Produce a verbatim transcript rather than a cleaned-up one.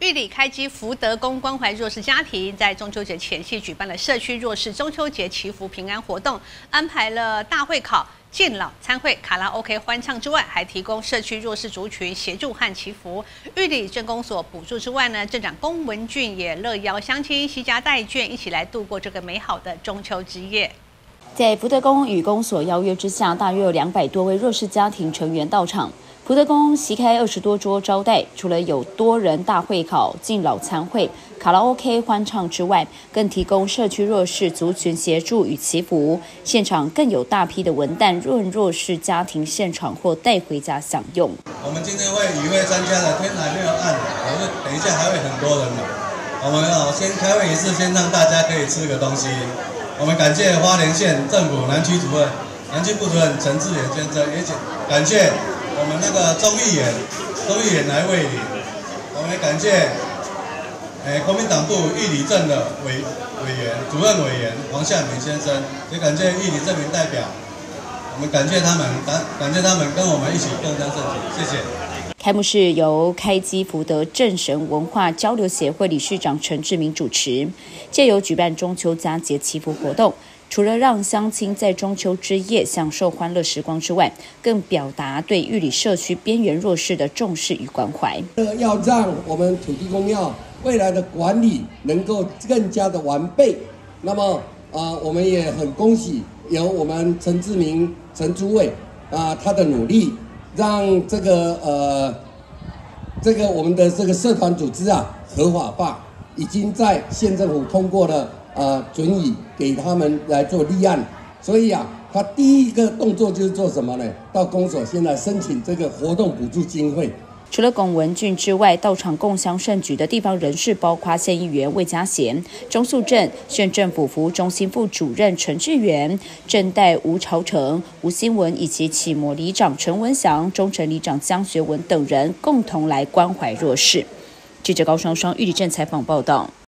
玉里开基福德宫关怀弱势家庭，在中秋节前夕举办了社区弱势中秋节祈福平安活动，安排了大会考、敬老参会、卡拉 OK 欢唱之外，还提供社区弱势族群协助和祈福。玉里镇公所补助之外呢，镇长龚文俊也乐邀乡亲携家带眷，一起来度过这个美好的中秋之夜。在福德宫与公所邀约之下，大约有两百多位弱势家庭成员到场。福德宫席开二十多桌招待，除了有多人大会考、敬老参会、卡拉 OK 欢唱之外，更提供社区弱势族群协助与祈福。现场更有大批的文旦润弱势家庭现场或带回家享用。 我们今天会与会参加的天还没有暗，我们等一下还会很多人嘛。我们要先开会仪式，先让大家可以吃个东西。我们感谢花莲县政府南区主任、南区部主任陈志远先生，也感谢我们那个钟议员，钟议员来慰灵。我们也感谢，诶、国民党部玉里镇的委委员、主任委员黄夏明先生，也感谢玉里镇民代表。我们感谢他们，感感谢他们跟我们一起共襄盛举，谢谢。 开幕式由开基福德镇神文化交流协会理事长陈志明主持，借由举办中秋佳节祈福活动，除了让乡亲在中秋之夜享受欢乐时光之外，更表达对玉里社区边缘弱势的重视与关怀。 要让我们土地公庙未来的管理能够更加的完备。那么啊、呃，我们也很恭喜有我们陈志明陈主委啊、呃，他的努力。让这个呃，这个我们的这个社团组织啊合法化，已经在县政府通过了呃准予给他们来做立案，所以啊，他第一个动作就是做什么呢？到公所先来申请这个活动补助经费。 除了龚文俊之外，到场共襄盛举的地方人士包括县议员魏家贤、钟素正、县政府服务中心副主任陈志源、镇代吴朝成、吴新文以及启摩里长陈文祥、中城里长江学文等人共同来关怀弱势。记者高双双玉里镇采访报道。